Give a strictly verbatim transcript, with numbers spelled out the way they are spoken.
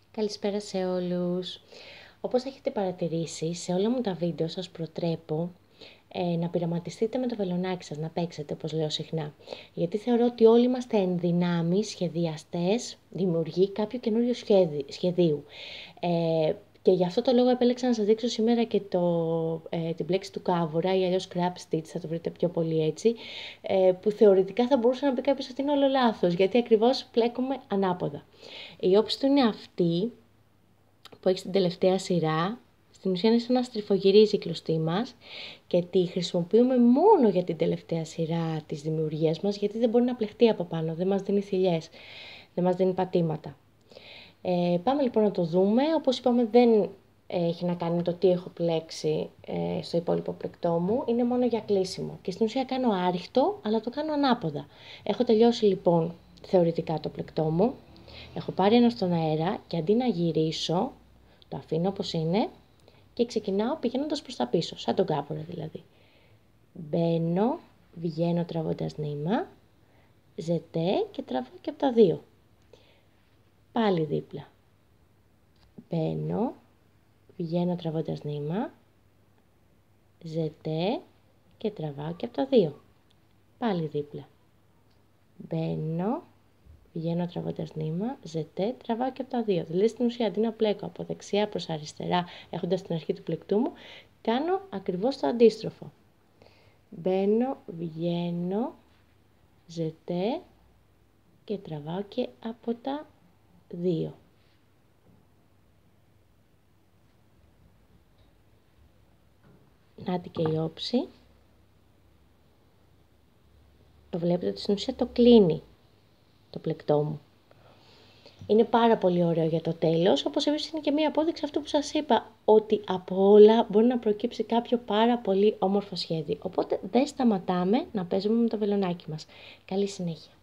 Καλησπέρα σε όλους. Όπως έχετε παρατηρήσει, σε όλα μου τα βίντεο σας προτρέπω ε, να πειραματιστείτε με το βελονάκι σας, να παίξετε, όπως λέω συχνά. Γιατί θεωρώ ότι όλοι είμαστε εν δυνάμει σχεδιαστές, δημιουργοί κάποιου καινούριου σχέδι, σχεδίου. Ε, και γι' αυτό το λόγο επέλεξα να σας δείξω σήμερα και το, ε, την πλέξη του κάβουρα ή αλλιώς crab stitch, θα το βρείτε πιο πολύ έτσι, ε, που θεωρητικά θα μπορούσε να πει κάποιος ότι είναι όλο λάθος, γιατί ακριβώς πλέκουμε ανάποδα. Η όψη του είναι αυτή που έχει στην τελευταία σειρά. Στην ουσία είναι σαν να στριφογυρίζει η κλωστή μας και τη χρησιμοποιούμε μόνο για την τελευταία σειρά της δημιουργίας μας, γιατί δεν μπορεί να πλεχτεί από πάνω, δεν μας δίνει θηλιές, δεν μας δίνει πατήματα. Ε, πάμε λοιπόν να το δούμε. Όπως είπαμε, δεν έχει να κάνει με το τι έχω πλέξει ε, στο υπόλοιπο πλεκτό μου, είναι μόνο για κλείσιμο. Και στην ουσία κάνω άριχτο, αλλά το κάνω ανάποδα. Έχω τελειώσει λοιπόν θεωρητικά το πλεκτό μου, έχω πάρει ένα στον αέρα και αντί να γυρίσω, το αφήνω όπως είναι και ξεκινάω πηγαίνοντας προς τα πίσω, σαν τον κάβουρα δηλαδή. Μπαίνω, βγαίνω τραβώντας νήμα, ζετέ και τραβώ και από τα δύο. Πάλι δίπλα. Μπαίνω, βγαίνω τραβώντας νήμα, ζετέ και τραβάω και από τα δύο. Πάλι δίπλα. Μπαίνω, βγαίνω τραβώντας νήμα, ζετέ, τραβάω και από τα δύο. Δηλαδή στην ουσία αντί να πλέκω από δεξιά προς αριστερά έχοντας την αρχή του πλεκτού μου, κάνω ακριβώς το αντίστροφο. Μπαίνω, βγαίνω, ζετέ και τραβάω και από τα δύο. Νάτι και η όψη. Το βλέπετε ότι στην ουσία το κλείνει το πλεκτό μου. Είναι πάρα πολύ ωραίο για το τέλος, όπως επίσης είναι και μία απόδειξη αυτού που σας είπα, ότι από όλα μπορεί να προκύψει κάποιο πάρα πολύ όμορφο σχέδιο. Οπότε δεν σταματάμε να παίζουμε με το βελονάκι μας. Καλή συνέχεια.